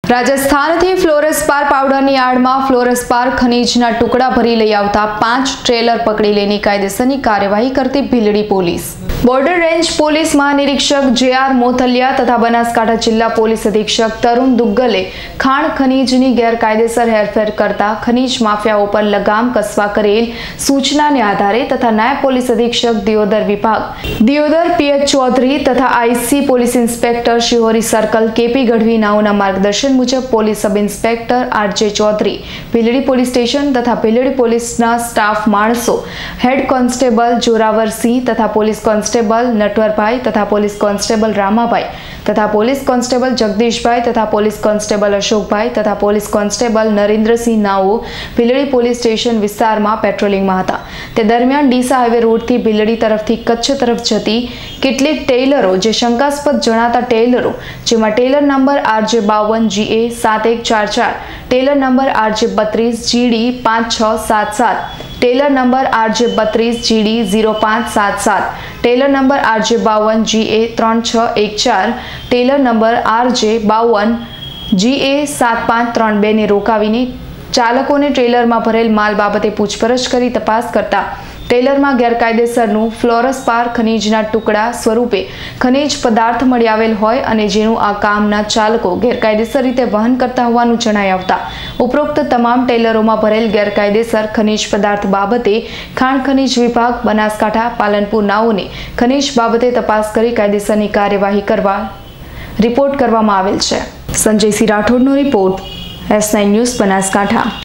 રાજસ્થાનથી ફ્લોરસ્પાર પાવડરની આડમાં ફ્લોરસ્પાર ખનીજના ટુકડા ભરી લઈ આવતા 5 ટ્રેલર પકડી લેની કાયદેસરની કાર્યવાહી કરતી Bhildi police. Border range police મહાનિરીક્ષક જે.આર. મોથલિયા તથા બનાસકાંઠા જિલ્લા પોલીસ અધિક્ષક તરુણ દુગ્ગલે ખાણ ખનીજની ગેરકાયદેસર હેરફેર કરતા ખનીજ માફિયાઓ પર લગામ કસવા કરેલ સૂચનાને આધારે તથા નાયબ પોલીસ અધિક્ષક દિયોદર વિભાગ દિયોદર પી.એચ. ચૌધરી તથા IC police inspector Shihori circle K P. Gadhvi નાઓના માર્ગદર્શન મુજબ police sub inspector R J. Chaudhary Bhildi police station તથા ભીલડી પોલીસના સ્ટાફ માણસો હેડ કોન્સ્ટેબલ જોરાવરસિંહ તથા પોલીસ કોન્સ્ટેબલ નટવરભાઈ તથા પોલીસ કોન્સ્ટેબલ રામાભાઈ તથા પોલીસ કોન્સ્ટેબલ જગદીશભાઈ તથા પોલીસ કોન્સ્ટેબલ અશોકભાઈ તથા પોલીસ કોન્સ્ટેબલ નરેન્દ્રસિંહ નાઓ ભીલડી પોલીસ સ્ટેશન વિસ્તારમાં પેટ્રોલિંગમાં હતા। તે દરમિયાન ડીસા હાઈવે રોડથી ભીલડી તરફથી કચ્છ તરફ જતી કેટલીક ટેલરો જે શંકાસ્પદ જણાતા ટેલરો જેમાં trailer number R J. 52 GA 7144 trailer number R J. 32 GD 5677 trailer number R J. 32 GD 0577 trailer number R J. 52 GA 3614 trailer number R J. 52 GA 7532 ને રોકાવીને ચાલકોને ટ્રેલરમાં ભરેલ માલ બાબતે પૂછપરછ કરી તપાસ કરતા ટ્રેલરમાં ગેરકાયદેસરનું ફ્લોરસ્પાર ખનીજના ટુકડા સ્વરૂપે ખનીજ પદાર્થ મળી આવેલ હોય અને જેનું આ કામના ચાલકો ગેરકાયદેસર રીતે વહન કરતા હોવાનું જણાઈ આવતા ઉપરોક્ત તમામ ટ્રેલરોમાં ભરેલ ગેરકાયદેસર ખનીજ પદાર્થ બાબતે ખાણ ખનીજ વિભાગ બનાસકાંઠા પાલનપુર નાઓને ખનીજ બાબતે તપાસ કરી કાયદેસરની કાર્યવાહી કરવા રિપોર્ટ કરવામાં આવેલ છે। સંજયસિંહ રાઠોડનો રિપોર્ટ S9 ન્યૂઝ બનાસકાંઠા।